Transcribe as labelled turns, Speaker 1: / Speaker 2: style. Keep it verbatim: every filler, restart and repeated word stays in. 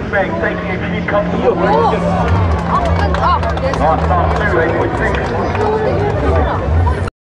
Speaker 1: Bang, thank you. If you need comfortable.
Speaker 2: Up and up.
Speaker 1: Right, start two, eight point six.